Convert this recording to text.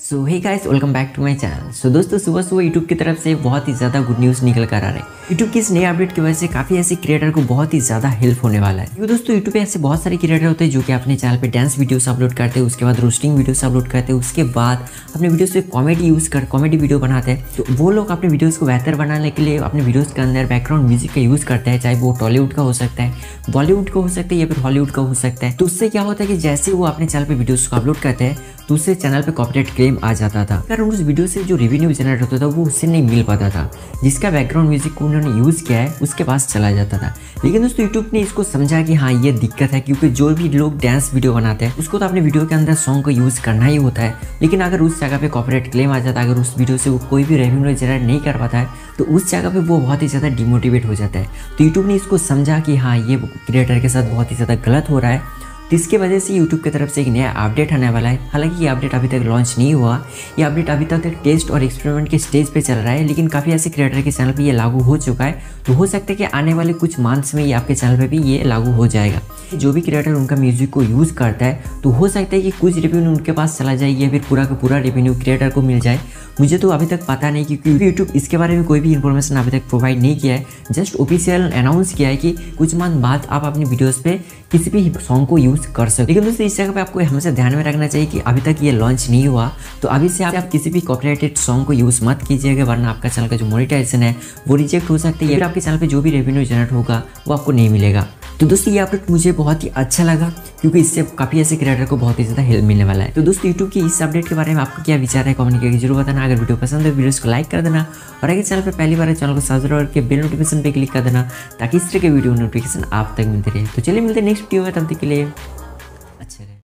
So hey guys, welcome back to my channel. So दोस्तों, सुबह सुबह यूट्यूब की तरफ से बहुत ही ज़्यादा गुड न्यूज़ निकल कर आ रहा है। यूट्यूब की इस नए अपडेट की वजह से काफ़ी ऐसे क्रिएटर को बहुत ही ज़्यादा हेल्प होने वाला है। क्योंकि दोस्तों, यूट्यूब पे ऐसे बहुत सारे क्रिएटर होते हैं जो कि अपने चैनल पे डांस वीडियोस अपलोड करते हैं, उसके बाद रोस्टिंग वीडियोस अपलोड करते हैं, उसके बाद अपने वीडियोस पे कॉमेडी वीडियो बनाते हैं। तो वो लोग अपने वीडियोज़ को बेहतर बनाने के लिए अपने वीडियोज़ के अंदर बैकग्राउंड म्यूजिक का यूज़ करते हैं, चाहे वो टॉलीवुड का हो सकता है, बॉलीवुड का हो सकता है या फिर हॉलीवुड का हो सकता है। तो उससे क्या होता है कि जैसे वो अपने चैनल पे वीडियोज़ को अपलोड करते हैं तो उससे चैनल पे कॉपीराइट क्लेम आ जाता था, कारण उस वीडियो से जो रेवेन्यू जनरेट होता था वो उससे नहीं मिल पाता था। जिसका बैकग्राउंड म्यूजिक को उन्होंने यूज़ किया है उसके पास चला जाता था। लेकिन दोस्तों, यूट्यूब ने इसको समझा कि हाँ, ये दिक्कत है, क्योंकि जो भी लोग डांस वीडियो बनाते हैं उसको तो अपने वीडियो के अंदर सॉन्ग को यूज़ करना ही होता है। लेकिन अगर उस जगह पे कॉपीराइट क्लेम आ जाता है, अगर उस वीडियो से वो कोई भी रेवेन्यू जनरेट नहीं कर पाता है, तो उस जगह पे वो बहुत ही ज़्यादा डिमोटिवेट हो जाता है। तो यूट्यूब ने इसको समझा कि हाँ, ये क्रिएटर के साथ बहुत ही ज़्यादा गलत हो रहा है। तो इसके वजह से यूट्यूब की तरफ से एक नया अपडेट आने वाला है। हालांकि ये अपडेट अभी तक लॉन्च नहीं हुआ, ये अपडेट अभी तक टेस्ट और एक्सपेरिमेंट के स्टेज पे चल रहा है, लेकिन काफ़ी ऐसे क्रिएटर के चैनल पे ये लागू हो चुका है। तो हो सकता है कि आने वाले कुछ मंथ्स में ये आपके चैनल पे भी ये लागू हो जाएगा। जो भी क्रिएटर उनका म्यूजिक को यूज़ करता है तो हो सकता है कि कुछ रेवेन्यू उनके पास चला जाए या फिर पूरा का पूरा रेवेन्यू क्रिएटर को मिल जाए। मुझे तो अभी तक पता नहीं, क्योंकि यूट्यूब इसके बारे में कोई भी इन्फॉर्मेशन अभी तक प्रोवाइड नहीं किया है। जस्ट ऑफिशियल अनाउंस किया है कि कुछ मंथ बाद आप अपनी वीडियोस पे किसी भी सॉन्ग को यूज़ कर सकते। लेकिन दोस्तों, इस जगह पे आपको हमेशा ध्यान में रखना चाहिए कि अभी तक ये लॉन्च नहीं हुआ, तो अभी से आप किसी भी कॉपीराइटेड सॉन्ग को यूज़ मत कीजिएगा, वरना आपका चैनल का जो मोनेटाइजेशन है वो रिजेक्ट हो सकता है या फिर आपके चैनल पे जो भी रेवेन्यू जनरेट होगा वो आपको नहीं मिलेगा। तो दोस्तों, ये अपडेट मुझे बहुत ही अच्छा लगा, क्योंकि इससे काफ़ी ऐसे क्रिएटर को बहुत ही ज़्यादा हेल्प मिलने वाला है। तो दोस्तों, यूट्यूब की इस अपडेट के बारे में आपका क्या विचार है, कमेंट करके जरूर बताना। अगर वीडियो पसंद है वीडियोस को लाइक कर देना, और अगर चैनल पर पहली बार है चैनल को सब्सक्राइब करके बेल नोटिफिकेशन पे क्लिक कर देना, ताकि इस तरह के वीडियो नोटिफिकेशन आप तक मिलते रहे। तो चलिए मिलते हैं नेक्स्ट वीडियो में, तब तक के लिए अच्छे रहे।